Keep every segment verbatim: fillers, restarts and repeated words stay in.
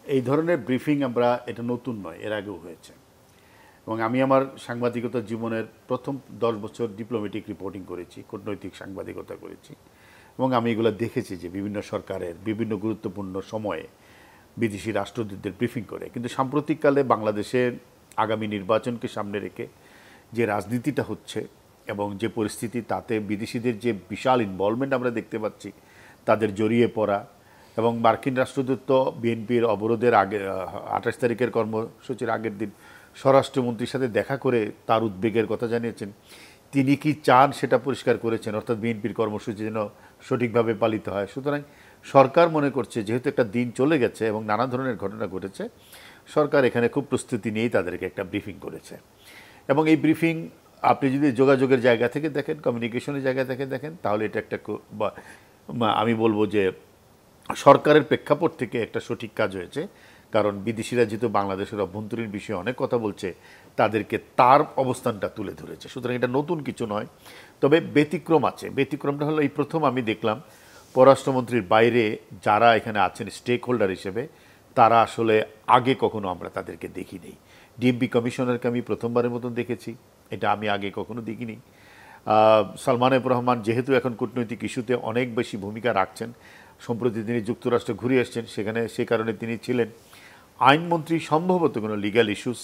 এই ধরনের ব্রিফিং আমরা এটা নতুন নয়, এর আগেও হয়েছে। এবং আমি আমার সাংবাদিকতা জীবনের প্রথম দশ বছর ডিপ্লোম্যাটিক রিপোর্টিং করেছি, কূটনৈতিক সাংবাদিকতা করেছি, এবং আমি এগুলো দেখেছি যে বিভিন্ন সরকারের বিভিন্ন গুরুত্বপূর্ণ সময়ে বিদেশি রাষ্ট্রদূতদের ব্রিফিং করে। কিন্তু সাম্প্রতিককালে বাংলাদেশের আগামী নির্বাচনকে সামনে রেখে যে রাজনীতিটা হচ্ছে এবং যে পরিস্থিতি, তাতে বিদেশিদের যে বিশাল ইনভলভমেন্ট আমরা দেখতে পাচ্ছি, তাদের জড়িয়ে পড়া, এবং মার্কিন রাষ্ট্রদূত তো বিএনপির অবরোধের আগে আঠাশ তারিখের কর্মসূচির আগের দিন স্বরাষ্ট্রমন্ত্রীর সাথে দেখা করে তার উদ্বেগের কথা জানিয়েছেন। তিনি কি চান সেটা পরিষ্কার করেছেন, অর্থাৎ বিএনপির কর্মসূচি যেন সঠিকভাবে পালিত হয়। সুতরাং সরকার মনে করছে যেহেতু একটা দিন চলে গেছে এবং নানা ধরনের ঘটনা ঘটেছে, সরকার এখানে খুব প্রস্তুতি নিয়েই তাদেরকে একটা ব্রিফিং করেছে। এবং এই ব্রিফিং আপনি যদি যোগাযোগের জায়গা থেকে দেখেন, কমিউনিকেশনের জায়গা থেকে দেখেন, তাহলে এটা একটা আমি বলবো যে সরকারের প্রেক্ষাপট থেকে একটা সঠিক কাজ হয়েছে। কারণ বিদেশিরা যেহেতু বাংলাদেশের অভ্যন্তরীণ বিষয়ে অনেক কথা বলছে, তাদেরকে তার অবস্থানটা তুলে ধরেছে। সুতরাং এটা নতুন কিছু নয়, তবে ব্যতিক্রম আছে। ব্যতিক্রমটা হলো এই প্রথম আমি দেখলাম পররাষ্ট্রমন্ত্রীর বাইরে যারা এখানে আছেন স্টেক হোল্ডার হিসেবে, তারা আসলে আগে কখনো আমরা তাদেরকে দেখিনি। ডিএমপি কমিশনারকে আমি প্রথমবারের মতন দেখেছি, এটা আমি আগে কখনো দেখিনি। সালমান এফ রহমান যেহেতু এখন কূটনৈতিক ইস্যুতে অনেক বেশি ভূমিকা রাখছেন, সম্প্রতি তিনি যুক্তরাষ্ট্রে ঘুরে এসছেন, সেখানে সে কারণে তিনি ছিলেন। আইনমন্ত্রী সম্ভবত কোনো লিগ্যাল ইস্যুস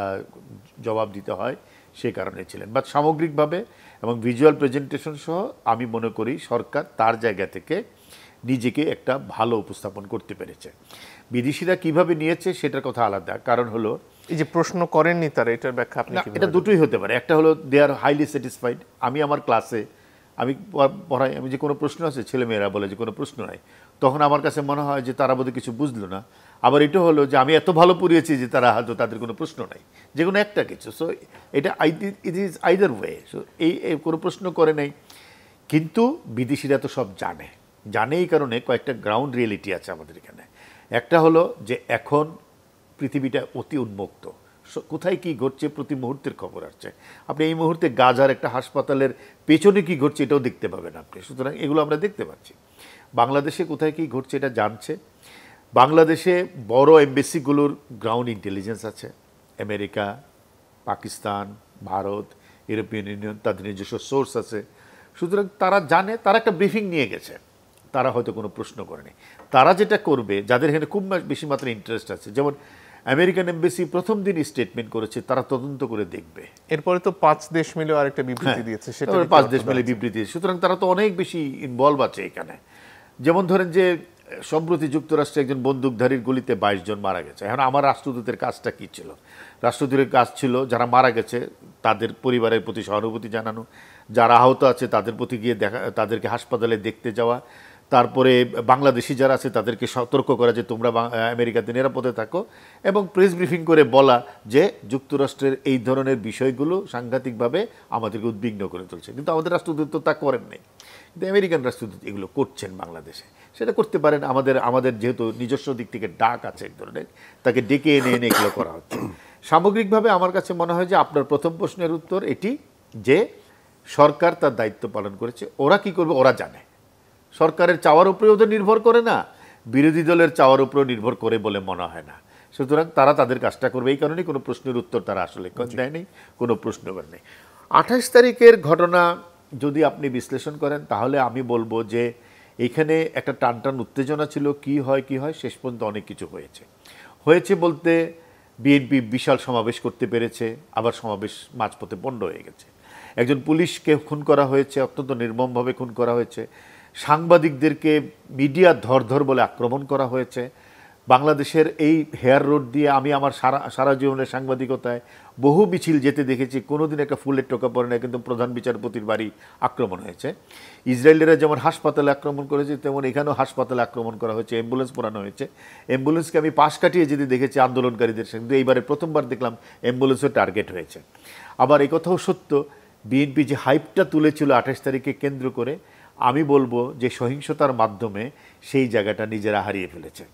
জবাব দিতে হয় সে কারণে ছিলেন। বাট সামগ্রিকভাবে এবং ভিজুয়াল প্রেজেন্টেশন সহ আমি মনে করি সরকার তার জায়গা থেকে নিজেকে একটা ভালো উপস্থাপন করতে পেরেছে। বিদেশিরা কিভাবে নিয়েছে সেটার কথা আলাদা, কারণ হলো এই যে প্রশ্ন করেননি তারা, এটার ব্যাখ্যা আপনি কিভাবে? এটা দুটোই হতে পারে। একটা হলো দে আর হাইলি স্যাটিসফাইড। আমি আমার ক্লাসে আমি পড়াই, আমি যে কোনো প্রশ্ন আছে ছেলেমেয়েরা বলে যে কোনো প্রশ্ন নাই, তখন আমার কাছে মনে হয় যে তারা বোধহয় কিছু বুঝলো না। আবার এটা হলো যে আমি এত ভালো পড়িয়েছি যে তারা হয়তো তাদের কোনো প্রশ্ন নাই, যে কোনো একটা কিছু। সো এটা it is either way. So এই কোনো প্রশ্ন করে নাই, কিন্তু বিদেশিরা তো সব জানে জানে এই কারণে কয়েকটা গ্রাউন্ড রিয়েলিটি আছে আমাদের এখানে। একটা হলো যে এখন পৃথিবীটা অতি উন্মুক্ত, কোথায় কি ঘটছে প্রতি মুহূর্তের খবর আসছে। আপনি এই মুহূর্তে গাজার একটা হাসপাতালের পেছনে কি ঘটছে এটাও দেখতে পাবেন আপনি। সুতরাং এগুলো আমরা দেখতে পাচ্ছি। বাংলাদেশে কোথায় কি ঘটছে এটা জানছে। বাংলাদেশে বড় এমবেসিগুলোর গ্রাউন্ড ইন্টেলিজেন্স আছে, America, Pakistan, Bharat, European Union, তাদের নিজস্ব সোর্স আছে। সুতরাং তারা জানে, তারা একটা ব্রিফিং নিয়ে গেছে, তারা হয়তো কোনো প্রশ্ন করেনি। তারা যেটা করবে, যাদের এখানে খুব বেশি মাত্রায় ইন্টারেস্ট আছে, যেমন আমেরিকান এমবেসি প্রথম দিন স্টেটমেন্ট করেছে তারা তদন্ত করে দেখবে। এরপরে তো পাঁচ দেশ মিলে আরেকটা বিবৃতি দিয়েছে, সেটা পাঁচ দেশ মিলে বিবৃতি। সুতরাং তারা তো অনেক বেশি ইনভলভ আছে এখানে। যেমন ধরেন যে সম্প্রতি যুক্তরাষ্ট্রে একজন বন্দুকধারীর গুলিতে বাইশ জন মারা গেছে। এখন আমার রাষ্ট্রদূতের কাজটা কী ছিল? রাষ্ট্রদূতের কাজ ছিল যারা মারা গেছে তাদের পরিবারের প্রতি সহানুভূতি জানানো, যারা আহত আছে তাদের প্রতি গিয়ে দেখা, তাদেরকে হাসপাতালে দেখতে যাওয়া, তারপরে বাংলাদেশি যারা আছে তাদেরকে সতর্ক করা যে তোমরা আমেরিকাতে নিরাপদে থাকো, এবং প্রেস ব্রিফিং করে বলা যে যুক্তরাষ্ট্রের এই ধরনের বিষয়গুলো সাংঘাতিকভাবে আমাদেরকে উদ্বিগ্ন করে তুলছে। কিন্তু আমাদের রাষ্ট্রদূত তো তা করেন নাই, কিন্তু আমেরিকান রাষ্ট্রদূত এগুলো করছেন বাংলাদেশে। সেটা করতে পারেন। আমাদের আমাদের যেহেতু নিজস্ব দিক থেকে ডাক আছে এক ধরনের, তাকে ডেকে এনে এনে এগুলো করা হচ্ছে। সামগ্রিকভাবে আমার কাছে মনে হয় যে আপনার প্রথম প্রশ্নের উত্তর এটি, যে সরকার তার দায়িত্ব পালন করেছে। ওরা কি করবে ওরা জানে। সরকারের চাওয়ার উপরে ওদের নির্ভর করে না, বিরোধী দলের চাওয়ার উপরেও নির্ভর করে বলে মনে হয় না। সুতরাং তারা তাদের কাজটা করবে। এই কারণেই কোনো প্রশ্নের উত্তর তারা আসলে দেয়নি, কোনো প্রশ্ন নেই। আঠাশ তারিখের ঘটনা যদি আপনি বিশ্লেষণ করেন তাহলে আমি বলবো যে এইখানে একটা টানটান উত্তেজনা ছিল, কি হয় কি হয়, শেষ পর্যন্ত অনেক কিছু হয়েছে। হয়েছে বলতে বিএনপি বিশাল সমাবেশ করতে পেরেছে, আবার সমাবেশ মাঝপথে বন্ধ হয়ে গেছে। একজন পুলিশকে খুন করা হয়েছে, অত্যন্ত নির্মমভাবে খুন করা হয়েছে। সাংবাদিকদেরকে মিডিয়া ধর ধর বলে আক্রমণ করা হয়েছে। বাংলাদেশের এই হেয়ার রোড দিয়ে আমি আমার সারা সারা জীবনের সাংবাদিকতায় বহু মিছিল যেতে দেখেছি, কোনোদিন একটা ফুলের টোকা পড়ে না, কিন্তু প্রধান বিচারপতির বাড়ি আক্রমণ হয়েছে। ইসরায়েলিরা যেমন হাসপাতালে আক্রমণ করেছে, তেমন এখানেও হাসপাতালে আক্রমণ করা হয়েছে, অ্যাম্বুলেন্স পোড়ানো হয়েছে। অ্যাম্বুলেন্সকে আমি পাশ কাটিয়ে যেতে দেখেছি আন্দোলনকারীদের, কিন্তু এইবারে প্রথমবার দেখলাম অ্যাম্বুলেন্সও টার্গেট হয়েছে। আবার এই কথাও সত্য, বিএনপি যে হাইপটা তুলেছিল আঠাশ তারিখে কেন্দ্র করে, আমি বলবো যে সহিংসতার মাধ্যমে সেই জায়গাটা নিজেরা হারিয়ে ফেলেছে।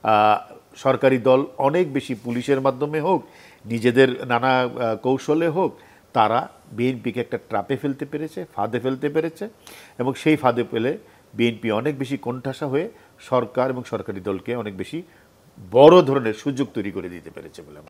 সরকারি দল অনেক বেশি পুলিশের মাধ্যমে হোক, নিজেদের নানা কৌশলে হোক, তারা বিএনপিকে একটা ট্রাপে ফেলতে পেরেছে, ফাঁদে ফেলতে পেরেছে, এবং সেই ফাঁদে পেলে বিএনপি অনেক বেশি কোণঠাসা হয়ে সরকার এবং সরকারি দলকে অনেক বেশি বড় ধরনের সুযোগ তৈরি করে দিতে পেরেছে বলে